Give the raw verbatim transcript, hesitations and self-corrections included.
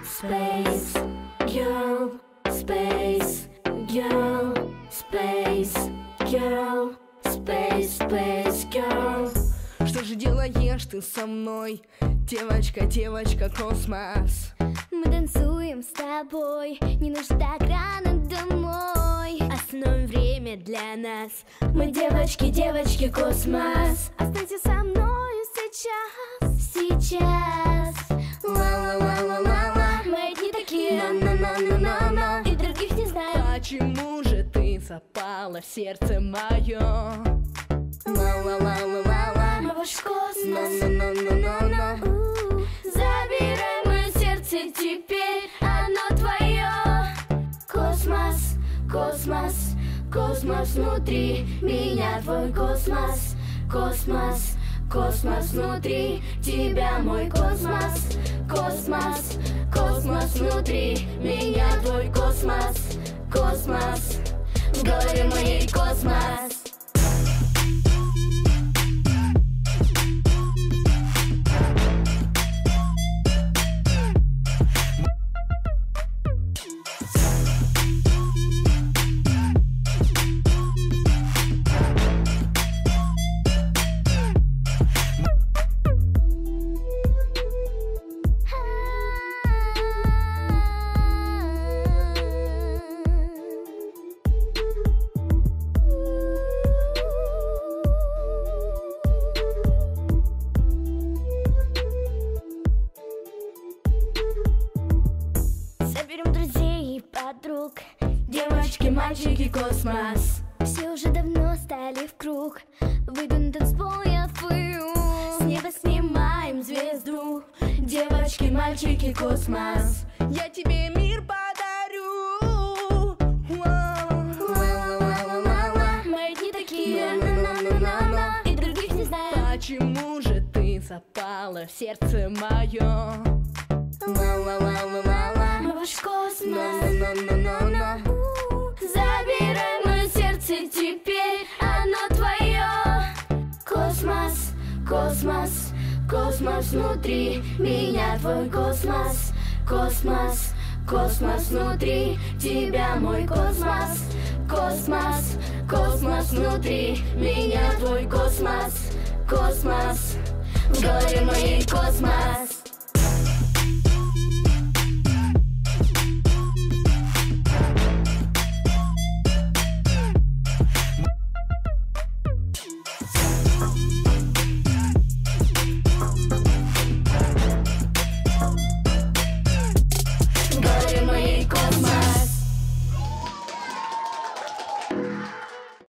Space girl, space girl, space girl, space, space girl. Что же делаешь ты со мной, девочка, девочка, космос? Мы танцуем с тобой, не нужно так рано домой. Остановим время для нас. Мы девочки, девочки, космос. Останься со мною сейчас, Сейчас. Ла-ла-ла-ла-ла-ла. Мы одни такие. На-на-на-на-на-на. И других не знаем. Почему же ты запала в сердце мое? Ла-ла-ла-ла-ла-ла. Мы ваш космос. На-на-на-на-на-на. Забирай мое сердце теперь, оно твое. Космос, космос, космос внутри меня, твой космос. Космос, космос внутри тебя, мой космос. Космос, космос внутри меня, твой космос. Космос, в голове моей космос. соберем друзей и подруг, девочки, мальчики, космос. все уже давно стали в круг. Выйду на танцпол, я пою. С неба снимаем звезду, девочки, мальчики, космос. Я тебе мир подарю. Ла-ла-ла-ла-ла. Мы одни такие. На-на-на-на-на. И других не знаем. Почему же ты запала в сердце мое? Ла-ла-ла-ла-ла-ла. Мы ваш космос. На-на-на-на-на. Забирай мое сердце теперь, оно твое. Космос, космос, космос внутри меня, твой космос. Космос, космос внутри тебя, мой космос. Космос, космос внутри меня, твой космос. Космос, в голове моей космос.